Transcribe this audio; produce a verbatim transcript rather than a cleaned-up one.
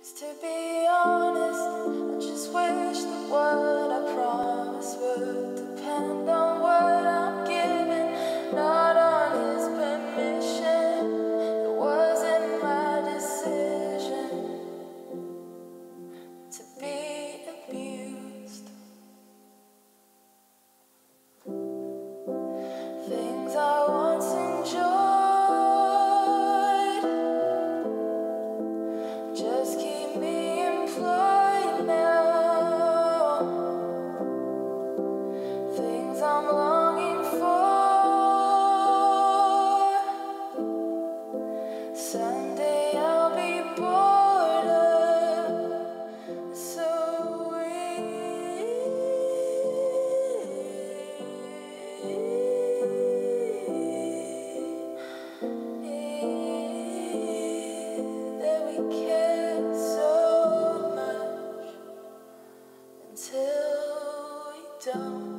To be honest, I just wish that what I promised would depend on what I'm giving, not on his permission. It wasn't my decision to be abused. Things I once enjoyed just keep me employed now. Things I'm longing for, someday I'll be bored of. So that we care so much until we don't.